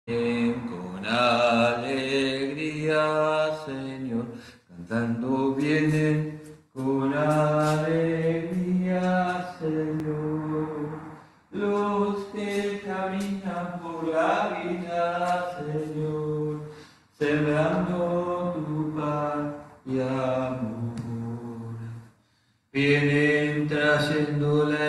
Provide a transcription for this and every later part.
Con alegría, Señor, cantando vienen con alegría, Señor. Los que caminan por la vida, Señor, sembrando tu paz y amor. Vienen trayendo la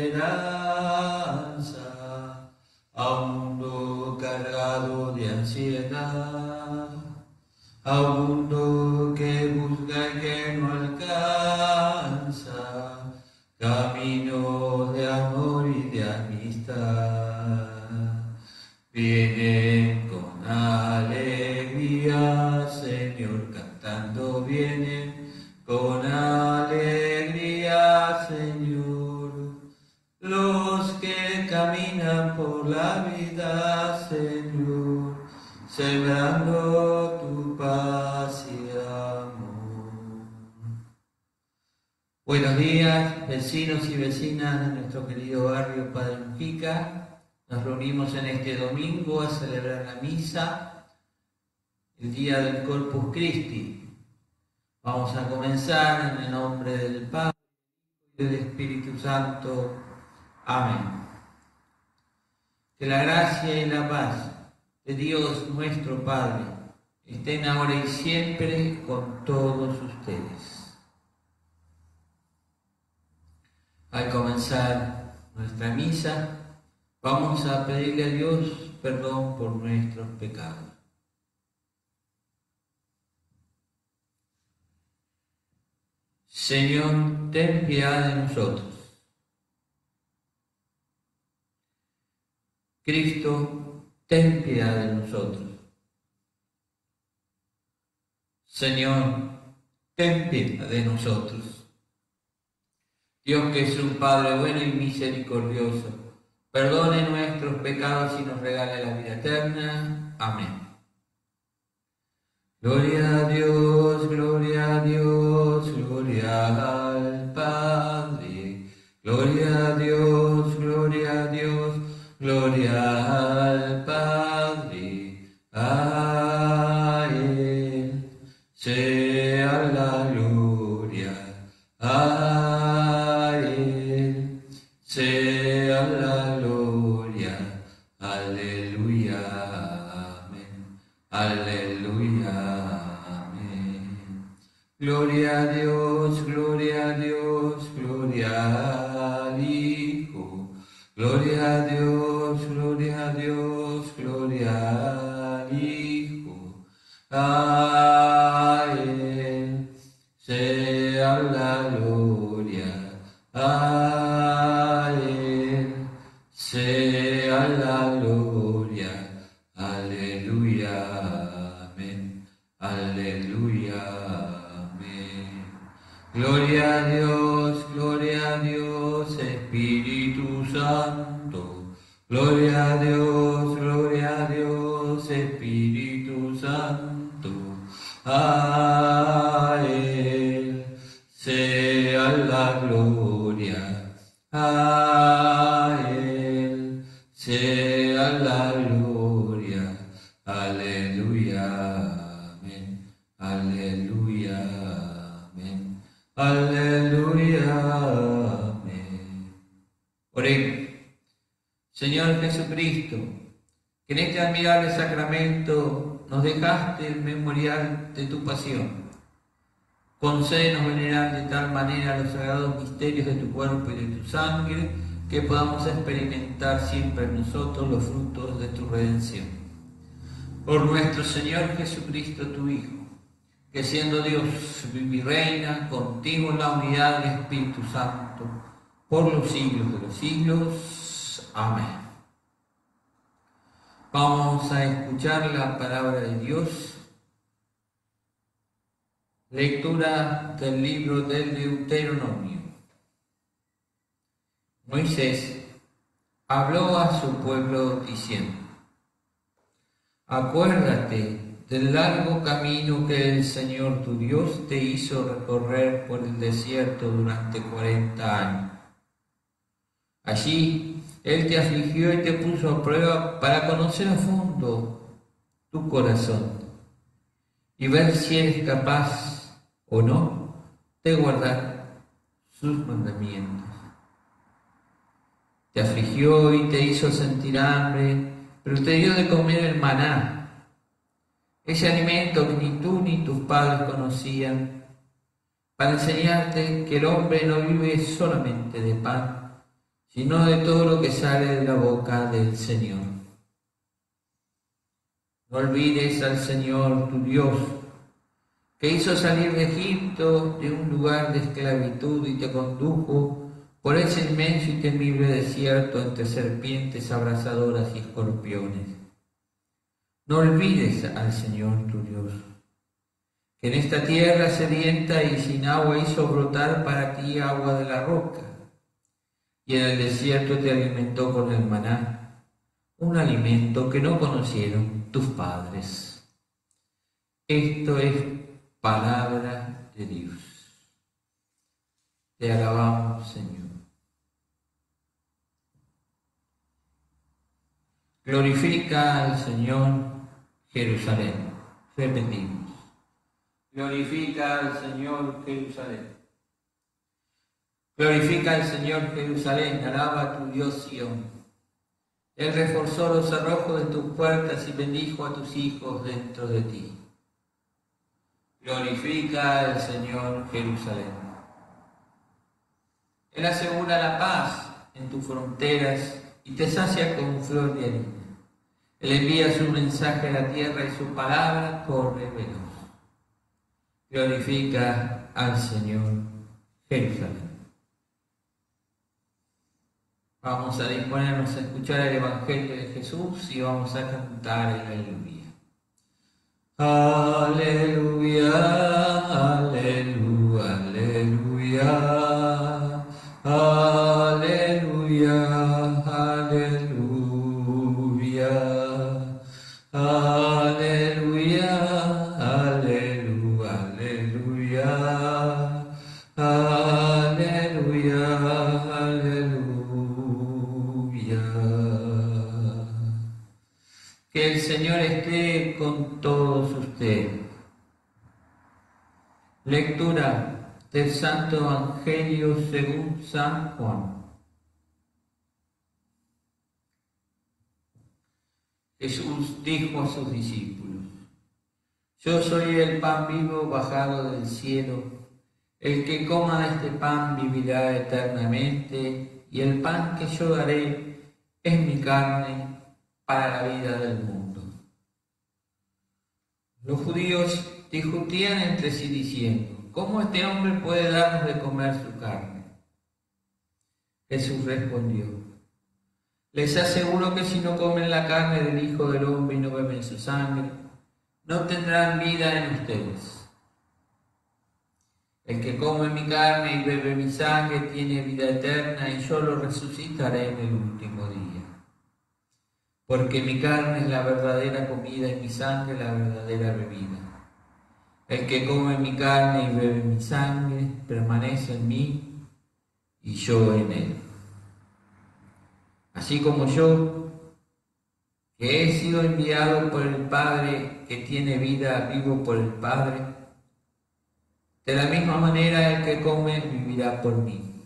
esperanza a un mundo cargado de ansiedad, a un mundo que busca y que no alcanza, camino de amor y de amistad. Vienen con alegría, Señor, cantando vienen con alegría, Señor. Los que caminan por la vida, Señor, sembrando tu paz y amor. Buenos días, vecinos y vecinas de nuestro querido barrio Padre Mujica. Nos reunimos en este domingo a celebrar la misa, el día del Corpus Christi. Vamos a comenzar en el nombre del Padre y del Espíritu Santo. Amén. Que la gracia y la paz de Dios nuestro Padre estén ahora y siempre con todos ustedes. Al comenzar nuestra misa, vamos a pedirle a Dios perdón por nuestros pecados. Señor, ten piedad de nosotros. Cristo, ten piedad de nosotros. Señor, ten piedad de nosotros. Dios, que es un Padre bueno y misericordioso, perdone nuestros pecados y nos regale la vida eterna. Amén. Gloria a Dios, gloria a Dios, gloria al Padre. Gloria a Dios, gloria a Dios, gloria al Padre. A Él sea la gloria. A Él sea la gloria. Aleluya. Amén. Aleluya. Amén. Gloria a Dios, gloria a Dios, gloria al Hijo. Gloria a Dios, gloria a Dios, gloria al Hijo. A Él sea la gloria. A Él sea la gloria. Aleluya. Amén. Aleluya. Amén. Gloria a Dios, Espíritu Santo. Gloria a Dios, Espíritu Santo. A Él sea la gloria. A Él sea la gloria. Aleluya. Amén. Aleluya. Amén. Aleluya. Amén. Oremos. Señor Jesucristo, que en este admirable sacramento nos dejaste el memorial de tu pasión. Concédenos venerar de tal manera los sagrados misterios de tu cuerpo y de tu sangre, que podamos experimentar siempre en nosotros los frutos de tu redención. Por nuestro Señor Jesucristo, tu Hijo, que siendo Dios vive y reina contigo en la unidad del Espíritu Santo, por los siglos de los siglos. Amén. Vamos a escuchar la palabra de Dios. Lectura del libro del Deuteronomio. Moisés habló a su pueblo diciendo: Acuérdate del largo camino que el Señor tu Dios te hizo recorrer por el desierto durante 40 años. Allí Él te afligió y te puso a prueba para conocer a fondo tu corazón y ver si eres capaz o no de guardar sus mandamientos. Te afligió y te hizo sentir hambre, pero te dio de comer el maná, ese alimento que ni tú ni tus padres conocían, para enseñarte que el hombre no vive solamente de pan, sino de todo lo que sale de la boca del Señor. No olvides al Señor tu Dios, que hizo salir de Egipto, de un lugar de esclavitud, y te condujo por ese inmenso y temible desierto entre serpientes abrasadoras y escorpiones. No olvides al Señor tu Dios, que en esta tierra sedienta y sin agua hizo brotar para ti agua de la roca, y en el desierto te alimentó con el maná, un alimento que no conocieron tus padres. Esto es palabra de Dios. Te alabamos, Señor. Glorifica al Señor Jerusalén. Repetimos. Glorifica al Señor Jerusalén. Glorifica al Señor Jerusalén. Alaba a tu Dios Sión. Él reforzó los cerrojos de tus puertas y bendijo a tus hijos dentro de ti. Glorifica al Señor Jerusalén. Él asegura la paz en tus fronteras y te sacia con flor de harina. Él envía su mensaje a la tierra y su palabra corre veloz. Glorifica al Señor Jerusalén. Vamos a disponernos a escuchar el Evangelio de Jesús y vamos a cantar el aleluya. Aleluya, aleluya, aleluya. Aleluya, aleluya, aleluya, aleluya, aleluya, aleluya, aleluya. Que el Señor esté con todos ustedes. Lectura del Santo Evangelio según San Juan. Jesús dijo a sus discípulos: Yo soy el pan vivo bajado del cielo. El que coma de este pan vivirá eternamente, y el pan que yo daré es mi carne para la vida del mundo. Los judíos discutían entre sí diciendo: ¿Cómo este hombre puede darnos de comer su carne? Jesús respondió: Les aseguro que si no comen la carne del Hijo del Hombre y no beben su sangre, no tendrán vida en ustedes. El que come mi carne y bebe mi sangre tiene vida eterna, y yo lo resucitaré en el último día. Porque mi carne es la verdadera comida y mi sangre la verdadera bebida. El que come mi carne y bebe mi sangre permanece en mí y yo en él. Así como yo, que he sido enviado por el Padre, que tiene vida, vivo por el Padre, de la misma manera el que come vivirá por mí.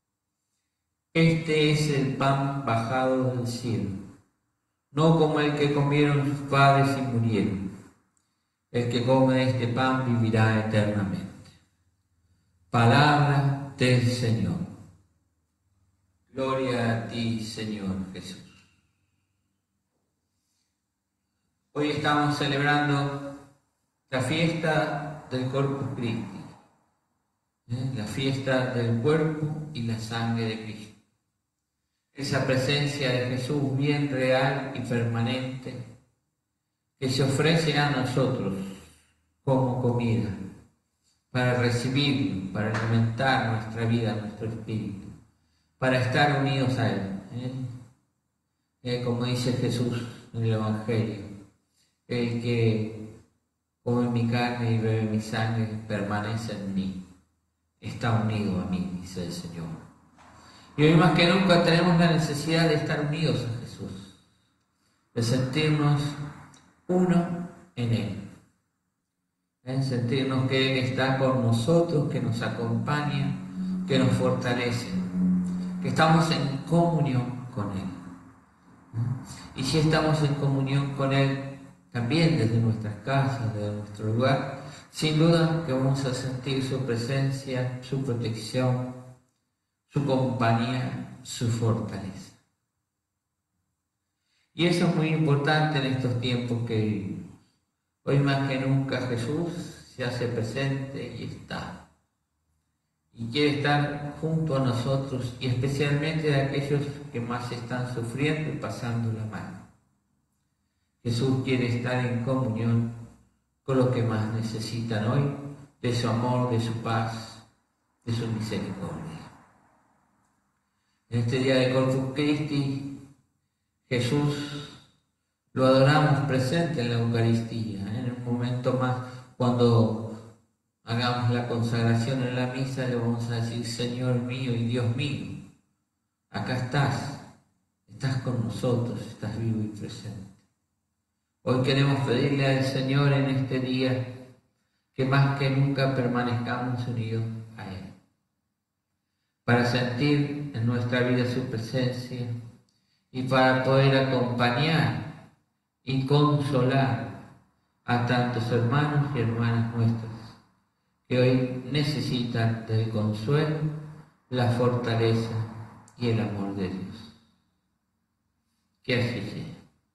Este es el pan bajado del cielo, no como el que comieron sus padres y murieron. El que come de este pan vivirá eternamente. Palabra del Señor. Gloria a ti, Señor Jesús. Hoy estamos celebrando la fiesta del Corpus Christi, la fiesta del cuerpo y la sangre de Cristo. Esa presencia de Jesús bien real y permanente, que se ofrece a nosotros como comida, para recibirlo, para alimentar nuestra vida, nuestro espíritu, para estar unidos a Él. Como dice Jesús en el Evangelio: el que come mi carne y bebe mi sangre permanece en mí, está unido a mí, dice el Señor. Y hoy más que nunca tenemos la necesidad de estar unidos a Jesús, de sentirnos uno en Él, sentirnos que Él está con nosotros, que nos acompaña, que nos fortalece, que estamos en comunión con Él. Y si estamos en comunión con Él, también desde nuestras casas, desde nuestro lugar, sin duda que vamos a sentir su presencia, su protección, su compañía, su fortaleza. Y eso es muy importante en estos tiempos que vivimos. Hoy más que nunca Jesús se hace presente y está. Y quiere estar junto a nosotros y especialmente de aquellos que más están sufriendo y pasando la mano. Jesús quiere estar en comunión con los que más necesitan hoy de su amor, de su paz, de su misericordia. En este día de Corpus Christi, Jesús lo adoramos presente en la Eucaristía, en el momento más cuando hagamos la consagración en la misa, le vamos a decir: Señor mío y Dios mío, acá estás con nosotros, estás vivo y presente. Hoy queremos pedirle al Señor en este día que más que nunca permanezcamos unidos a Él, para sentir en nuestra vida su presencia y para poder acompañar y consolar a tantos hermanos y hermanas nuestras que hoy necesitan del consuelo, la fortaleza y el amor de Dios. Que así sea.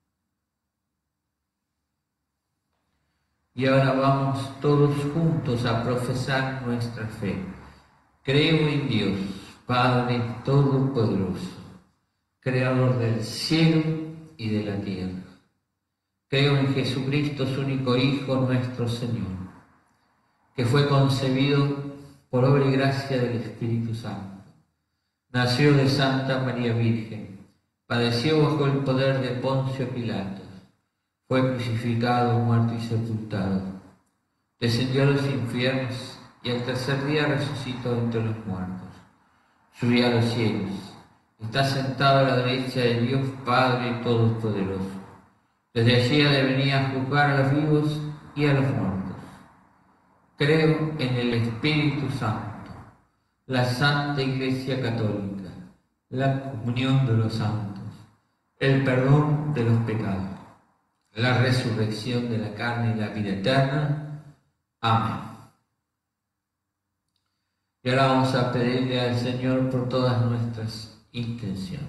Y ahora vamos todos juntos a profesar nuestra fe. Creo en Dios, Padre Todopoderoso, Creador del cielo y de la tierra. Creo en Jesucristo, su único Hijo, nuestro Señor, que fue concebido por obra y gracia del Espíritu Santo. Nació de Santa María Virgen, padeció bajo el poder de Poncio Pilato, fue crucificado, muerto y sepultado, descendió a los infiernos y al tercer día resucitó entre los muertos, subió a los cielos, está sentado a la derecha de Dios Padre Todopoderoso. Desde allí ha de venir a juzgar a los vivos y a los muertos. Creo en el Espíritu Santo, la Santa Iglesia Católica, la comunión de los santos, el perdón de los pecados, la resurrección de la carne y la vida eterna. Amén. Y ahora vamos a pedirle al Señor por todas nuestras intenciones.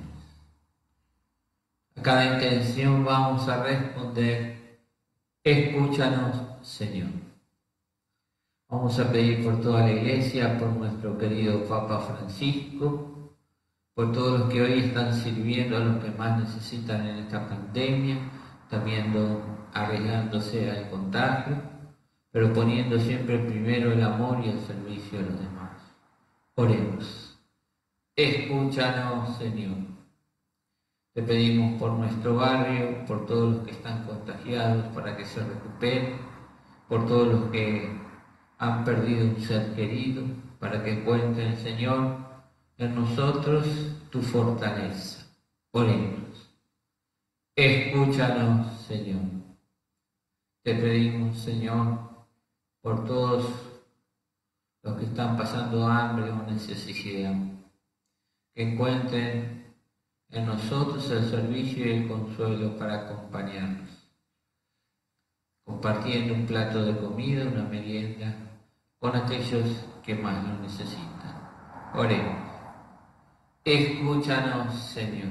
A cada intención vamos a responder: escúchanos, Señor. Vamos a pedir por toda la Iglesia, por nuestro querido Papa Francisco, por todos los que hoy están sirviendo a los que más necesitan en esta pandemia, también arriesgándose al contagio, pero poniendo siempre primero el amor y el servicio a los demás. Oremos. Escúchanos, Señor. Te pedimos por nuestro barrio, por todos los que están contagiados, para que se recuperen, por todos los que han perdido un ser querido, para que encuentren, Señor, en nosotros tu fortaleza. Oremos. Escúchanos, Señor. Te pedimos, Señor, por todos los que están pasando hambre o necesidad, que encuentren en nosotros el servicio y el consuelo para acompañarnos, compartiendo un plato de comida, una merienda, con aquellos que más lo necesitan. Oremos. Escúchanos, Señor.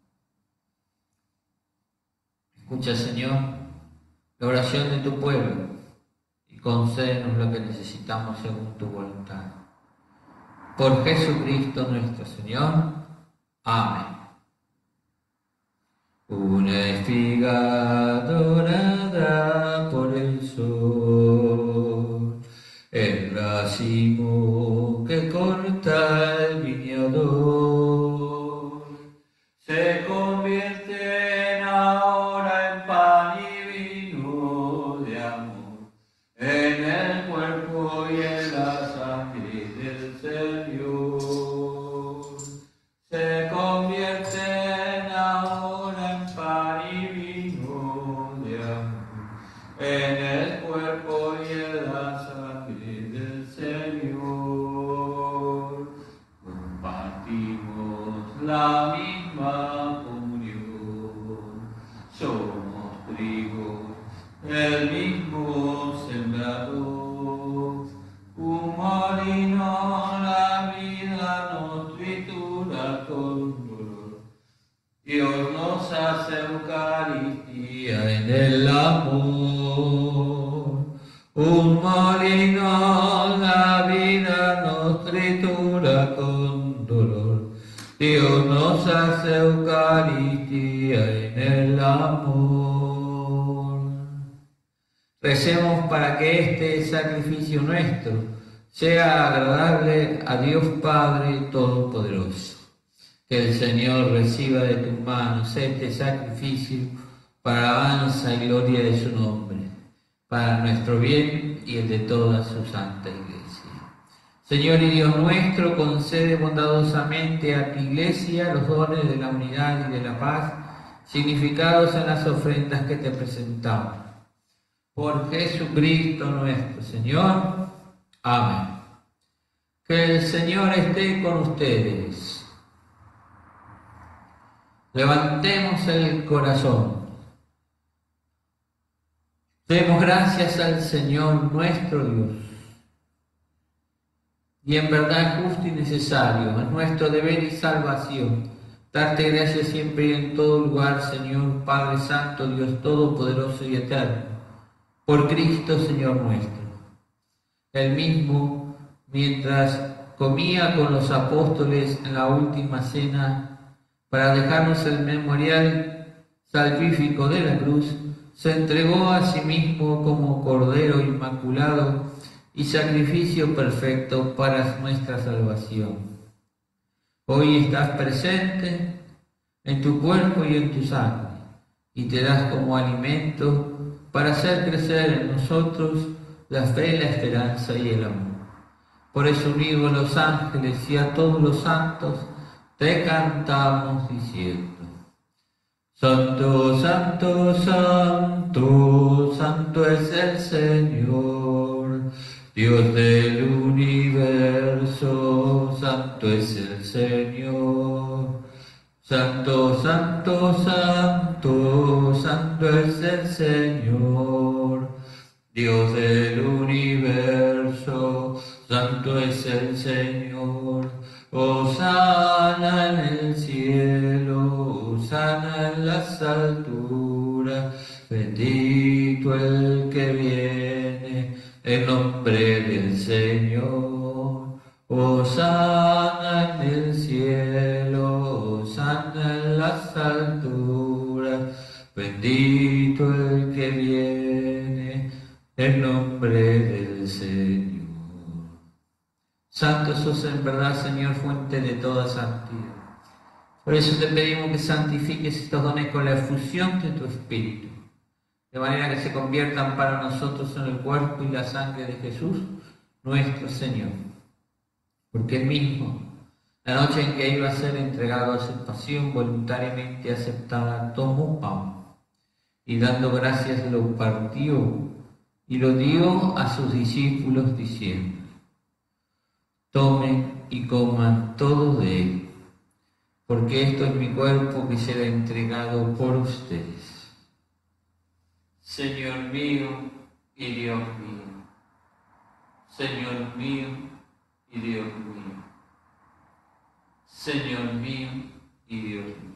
Escucha, Señor, la oración de tu pueblo y concédenos lo que necesitamos según tu voluntad. Por Jesucristo nuestro Señor. Amén. Una espiga dorada por el sol, el racimo que corta el viñador, se convierte ahora en pan y vino de amor, en el cuerpo y en la sangre del Señor. Se en el cuerpo y en la sangre del Señor. Compartimos la misma comunión, somos trigo, el mismo sembrador. Un molino la vida nos tritura con dolor. Dios nos hace Eucaristía en el amor. Un molino la vida nos tritura con dolor. Dios nos hace Eucaristía en el amor. Recemos para que este sacrificio nuestro sea agradable a Dios Padre Todopoderoso. Que el Señor reciba de tus manos este sacrificio para alabanza y gloria de su nombre, para nuestro bien y el de toda su santa Iglesia. Señor y Dios nuestro, concede bondadosamente a tu Iglesia los dones de la unidad y de la paz, significados en las ofrendas que te presentamos. Por Jesucristo nuestro Señor. Amén. Que el Señor esté con ustedes. Levantemos el corazón. Demos gracias al Señor nuestro Dios. Y en verdad justo y necesario, es nuestro deber y salvación, darte gracias siempre y en todo lugar, Señor Padre Santo, Dios Todopoderoso y Eterno, por Cristo Señor nuestro. Él mismo, mientras comía con los apóstoles en la última cena, para dejarnos el memorial salvífico de la cruz, se entregó a sí mismo como Cordero Inmaculado y sacrificio perfecto para nuestra salvación. Hoy estás presente en tu cuerpo y en tu sangre, y te das como alimento para hacer crecer en nosotros la fe, la esperanza y el amor. Por eso, unidos a los ángeles y a todos los santos, te cantamos diciendo: Santo, santo, santo, santo es el Señor, Dios del universo, santo es el Señor. Santo, santo, santo, santo es el Señor, Dios del universo, santo es el Señor. Hosana en el cielo, hosana en las alturas, bendito el que viene en nombre del Señor. Hosana en el cielo, hosana en las alturas, bendito el que viene en nombre del Señor. Santo sos en verdad, Señor, fuente de toda santidad. Por eso te pedimos que santifiques estos dones con la efusión de tu Espíritu, de manera que se conviertan para nosotros en el cuerpo y la sangre de Jesús, nuestro Señor. Porque él mismo, la noche en que iba a ser entregado a su pasión voluntariamente aceptada, tomó pan y dando gracias lo partió y lo dio a sus discípulos diciendo: Tomen y coman todos de él, porque esto es mi cuerpo que será entregado por ustedes. Señor mío y Dios mío, Señor mío y Dios mío, Señor mío y Dios mío.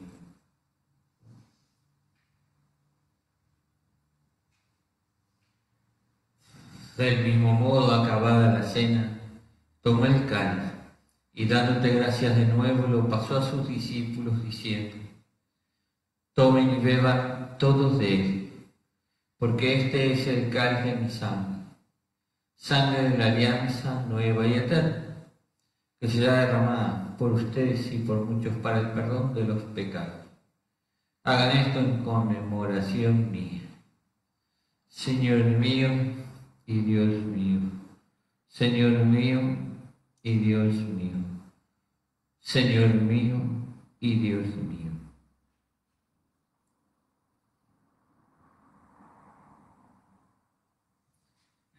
Del mismo modo, acabada la cena, tomó el cáliz y dándote gracias de nuevo lo pasó a sus discípulos diciendo: Tomen y beban todos de él, porque este es el cáliz de mi sangre, sangre de la alianza nueva y eterna, que será derramada por ustedes y por muchos para el perdón de los pecados. Hagan esto en conmemoración mía. Señor mío y Dios mío, Señor mío y Dios mío, Señor mío y Dios mío.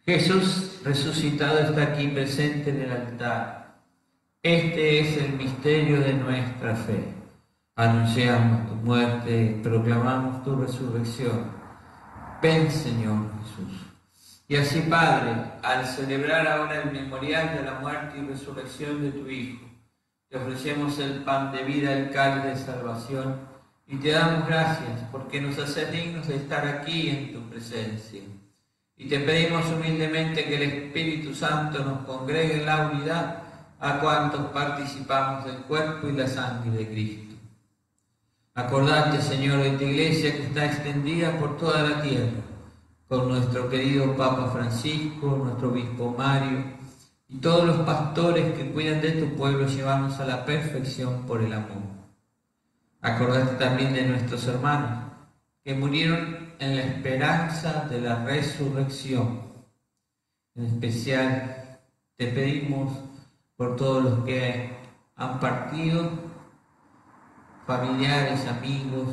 Jesús resucitado está aquí presente en el altar. Este es el misterio de nuestra fe. Anunciamos tu muerte, proclamamos tu resurrección. Ven, Señor Jesús. Y así, Padre, al celebrar ahora el memorial de la muerte y resurrección de tu Hijo, te ofrecemos el pan de vida, el cáliz de salvación, y te damos gracias porque nos haces dignos de estar aquí en tu presencia. Y te pedimos humildemente que el Espíritu Santo nos congregue en la unidad a cuantos participamos del cuerpo y la sangre de Cristo. Acordate, Señor, de tu iglesia que está extendida por toda la tierra, con nuestro querido Papa Francisco, nuestro obispo Mario y todos los pastores que cuidan de tu pueblo, llevamos a la perfección por el amor. Acordate también de nuestros hermanos que murieron en la esperanza de la resurrección. En especial te pedimos por todos los que han partido, familiares, amigos,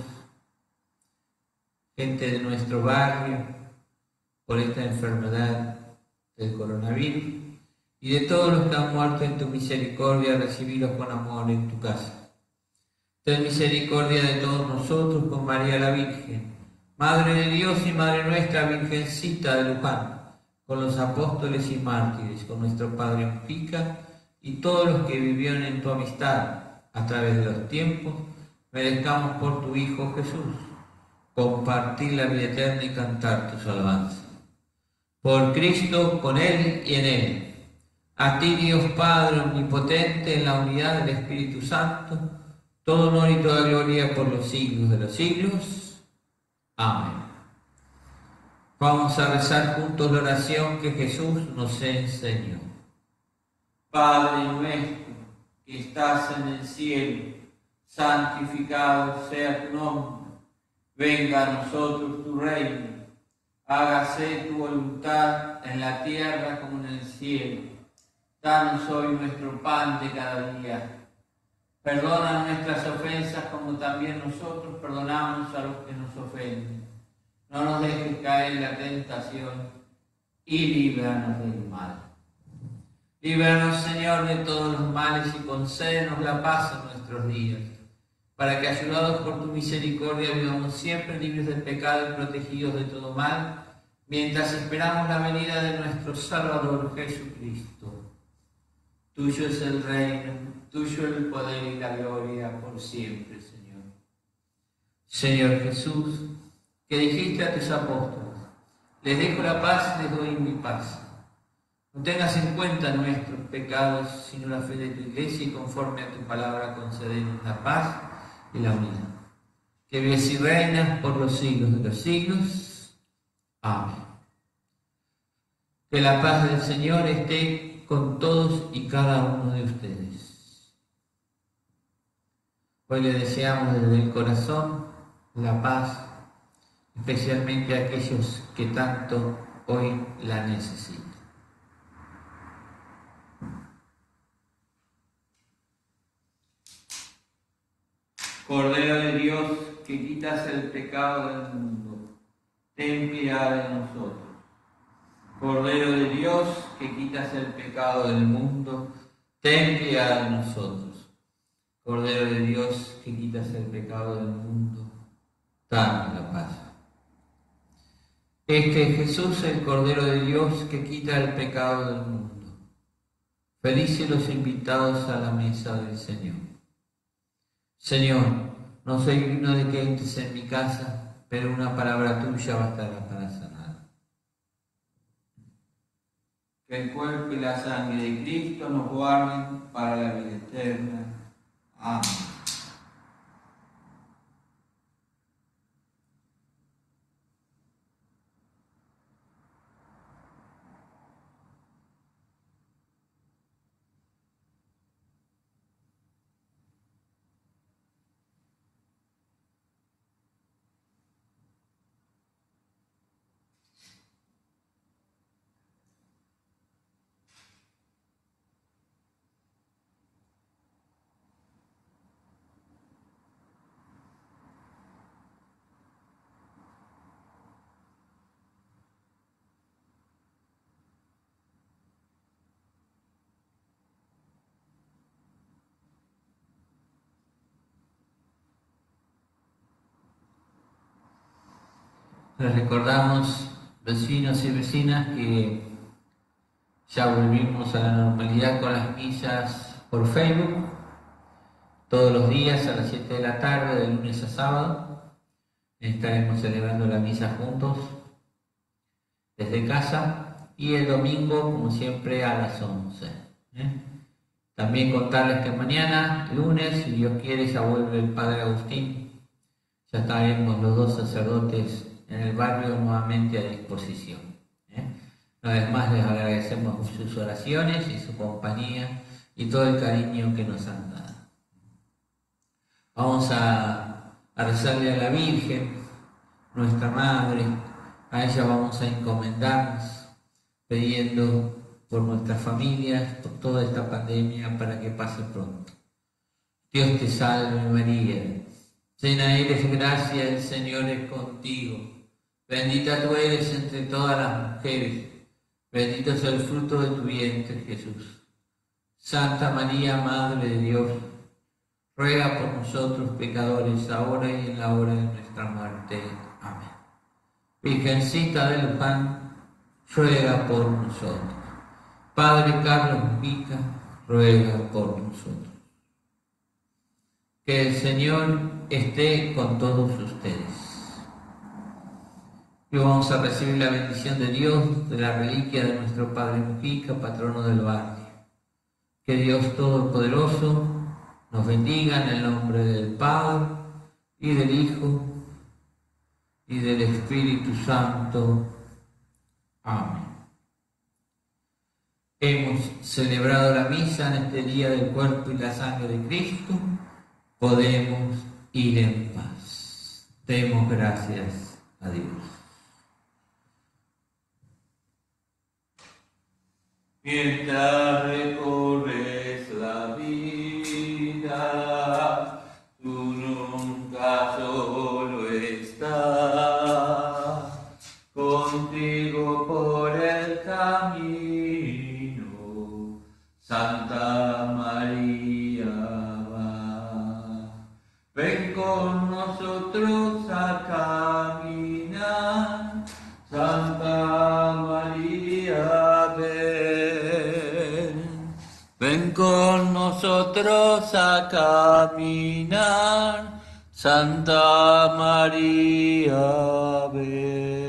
gente de nuestro barrio, por esta enfermedad del coronavirus, y de todos los que han muerto en tu misericordia, recibirlos con amor en tu casa. Ten misericordia de todos nosotros con María la Virgen, Madre de Dios y Madre nuestra, Virgencita de Luján, con los apóstoles y mártires, con nuestro Padre Mujica y todos los que vivieron en tu amistad a través de los tiempos, merezcamos por tu Hijo Jesús compartir la vida eterna y cantar tus alabanzas. Por Cristo, con Él y en Él. A ti, Dios Padre omnipotente, en la unidad del Espíritu Santo, todo honor y toda gloria por los siglos de los siglos. Amén. Vamos a rezar juntos la oración que Jesús nos enseñó. Padre nuestro, que estás en el cielo, santificado sea tu nombre. Venga a nosotros tu reino. Hágase tu voluntad en la tierra como en el cielo. Danos hoy nuestro pan de cada día. Perdona nuestras ofensas como también nosotros perdonamos a los que nos ofenden. No nos dejes caer en la tentación y líbranos del mal. Líbranos, Señor, de todos los males y concédenos la paz en nuestros días, para que, ayudados por tu misericordia, vivamos siempre libres del pecado y protegidos de todo mal, mientras esperamos la venida de nuestro Salvador Jesucristo. Tuyo es el reino, tuyo el poder y la gloria por siempre, Señor. Señor Jesús, que dijiste a tus apóstoles, les dejo la paz, les doy mi paz. No tengas en cuenta nuestros pecados, sino la fe de tu iglesia, y conforme a tu palabra concedernos la paz y la unidad. Que vives y reinas por los siglos de los siglos. Amén. Que la paz del Señor esté con todos y cada uno de ustedes. Hoy le deseamos desde el corazón la paz, especialmente a aquellos que tanto hoy la necesitan. Cordero de Dios, que quitas el pecado del mundo, ten piedad de nosotros. Cordero de Dios, que quitas el pecado del mundo, ten piedad de nosotros. Cordero de Dios, que quitas el pecado del mundo, danos la paz. Este es Jesús, el Cordero de Dios, que quita el pecado del mundo. Felices los invitados a la mesa del Señor. Señor, no soy digno de que entres en mi casa, pero una palabra tuya bastará para sanar. Que el cuerpo y la sangre de Cristo nos guarden para la vida eterna. Amén. Les recordamos, vecinos y vecinas, que ya volvimos a la normalidad con las misas por Facebook, todos los días a las 7 de la tarde, de lunes a sábado. Estaremos celebrando la misa juntos desde casa y el domingo, como siempre, a las 11. También contarles que mañana, lunes, si Dios quiere, ya vuelve el Padre Agustín. Ya estaremos los dos sacerdotes en el barrio nuevamente a disposición. Una vez más les agradecemos sus oraciones y su compañía y todo el cariño que nos han dado. Vamos a rezarle a la Virgen, nuestra Madre. A ella vamos a encomendarnos pidiendo por nuestras familias, por toda esta pandemia, para que pase pronto. Dios te salve María, llena eres de gracia, el Señor es contigo. Bendita tú eres entre todas las mujeres, bendito es el fruto de tu vientre, Jesús. Santa María, Madre de Dios, ruega por nosotros pecadores, ahora y en la hora de nuestra muerte. Amén. Virgencita de Luján, ruega por nosotros. Padre Carlos Mujica, ruega por nosotros. Que el Señor esté con todos ustedes. Y vamos a recibir la bendición de Dios, de la reliquia de nuestro Padre Mujica, patrono del barrio. Que Dios Todopoderoso nos bendiga en el nombre del Padre, y del Hijo, y del Espíritu Santo. Amén. Hemos celebrado la misa en este día del cuerpo y la sangre de Cristo. Podemos ir en paz. Demos gracias a Dios. Mientras recorres la vida, tú nunca solo estás, contigo por el camino, Santa María va. Ven con nosotros a caminar, Santa María, ven. Ven con nosotros a caminar, Santa María, ven.